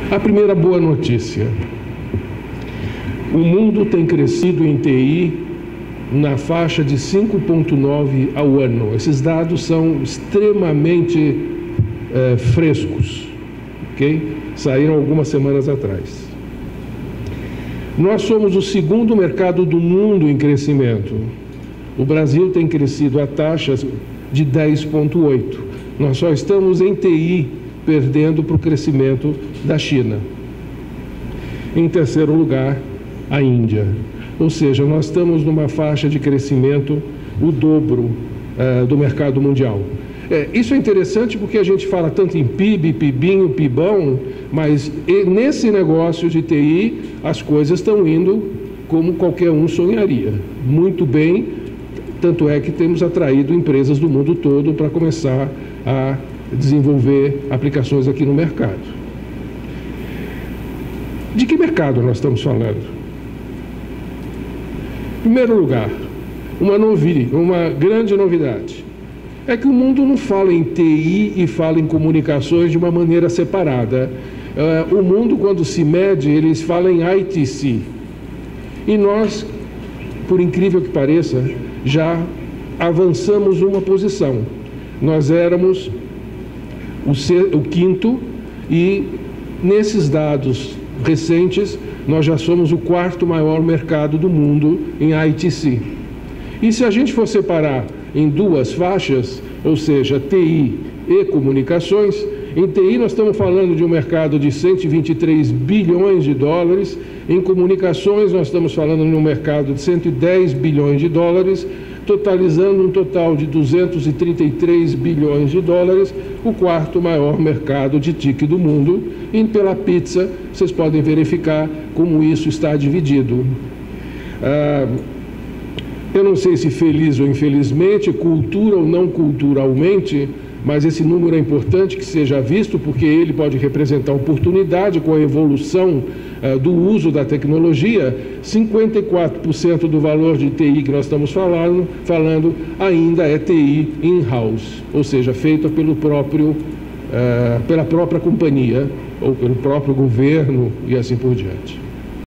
A primeira boa notícia: o mundo tem crescido em TI na faixa de 5,9 ao ano. Esses dados são extremamente frescos, ok? Saíram algumas semanas atrás. Nós somos o segundo mercado do mundo em crescimento. O Brasil tem crescido a taxas de 10,8. Nós só estamos em TI perdendo para o crescimento da China. Em terceiro lugar, a Índia. Ou seja, nós estamos numa faixa de crescimento o dobro do mercado mundial. Isso é interessante porque a gente fala tanto em PIB, PIBinho, PIBão, mas nesse negócio de TI as coisas estão indo como qualquer um sonharia. Muito bem, tanto é que temos atraído empresas do mundo todo para começar a desenvolver aplicações aqui no mercado. De que mercado nós estamos falando? Em primeiro lugar, uma grande novidade é que o mundo não fala em TI e fala em comunicações de uma maneira separada. O mundo, quando se mede, eles falam em ITC. E nós, por incrível que pareça, já avançamos uma posição. Nós éramos o quinto e, nesses dados recentes, nós já somos o quarto maior mercado do mundo em ITC. E se a gente for separar em duas faixas, ou seja, TI e comunicações, em TI nós estamos falando de um mercado de 123 bilhões de dólares, em comunicações nós estamos falando de um mercado de 110 bilhões de dólares, totalizando um total de 233 bilhões de dólares, o quarto maior mercado de TIC do mundo. E pela pizza, vocês podem verificar como isso está dividido. Eu não sei se feliz ou infelizmente, cultura ou não culturalmente, mas esse número é importante que seja visto, porque ele pode representar oportunidade com a evolução do uso da tecnologia. 54% do valor de TI que nós estamos falando ainda é TI in-house, ou seja, feita pela própria companhia ou pelo próprio governo e assim por diante.